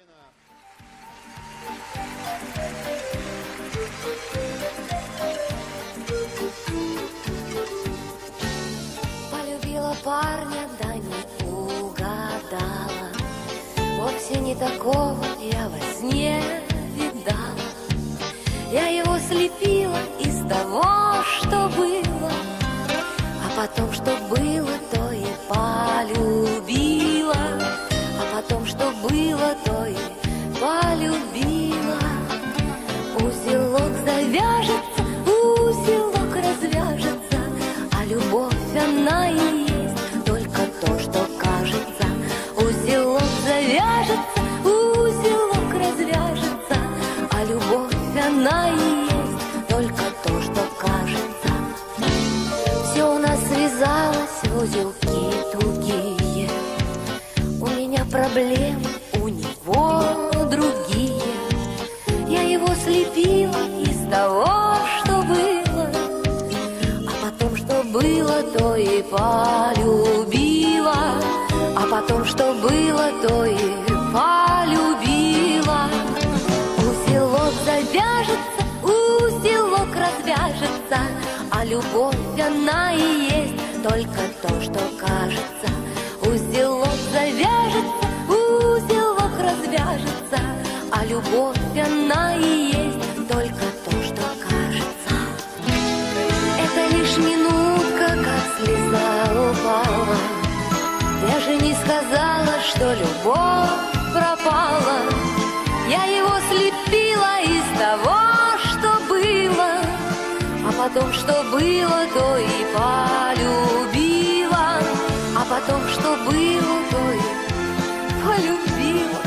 Полюбила парня, да не угадала. Вовсе не такого я во сне видала. Я его слепила из того, что было, а потом, что было, то и полюбила. А потом, что было, то и полюбила. Узелок завяжется, узелок развяжется, а любовь она и есть только то, что кажется. Узелок завяжется, узелок развяжется, а любовь она и есть только то, что кажется. Все у нас связалось в узелки тугие. У меня проблемы, у него другие. Я его слепила из того, что было, а потом, что было, то и полюбила. А потом, что было, то и полюбила. Узелок завяжется, узелок развяжется, а любовь она и есть только то, что кажется. Узелок завяжется, узелок развяжется, а любовь она и есть только то, что кажется. Это лишь минутка, как слеза упала. Я же не сказала, что любовь пропала. Я его слепила из того, что было, а потом, что было, то и полюбила. А потом, что было, то и полюбила.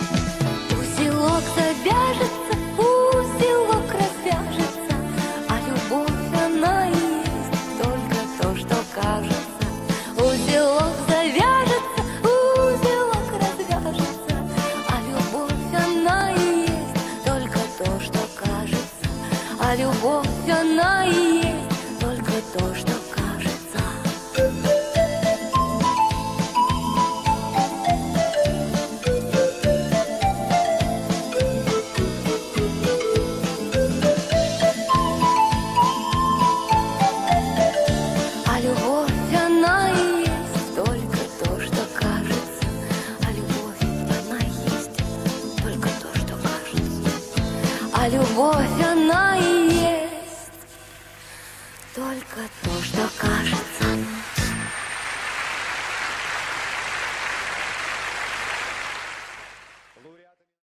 Узелок завяжется, узелок развяжется, а любовь она и есть только то, что кажется. Узелок завяжется, узелок развяжется, а любовь она и есть только то, что кажется. А любовь она и есть только то, что кажется. А любовь она и есть только то, что кажется. А любовь она есть только то, что кажется. А любовь она и есть только то, что кажется.